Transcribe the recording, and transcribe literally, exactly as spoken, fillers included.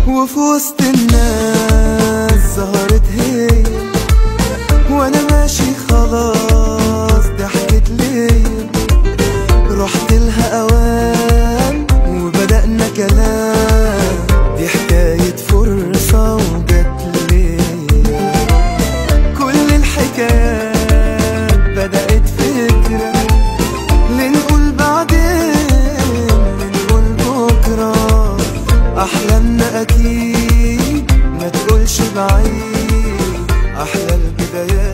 وفي وسط الناس ظهرت هي وانا ماشي خلاص ضحكت ليا. رحت لها اوام وبدأنا كلام، دي حكاية فرصة وجت ليا. كل الحكايات بدأت فكرة، لنقول بعدين لنقول بكرة. أحلامنا أكيد ما تقولش بعيد، أحلى البدايات